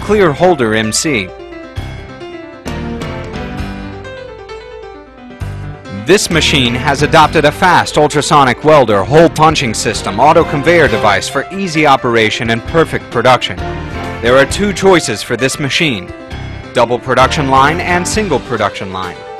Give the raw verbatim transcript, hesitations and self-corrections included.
Clear holder M C. This machine has adopted a fast ultrasonic welder hole punching system auto conveyor device for easy operation and perfect production. There are two choices for this machine: double production line and single production line.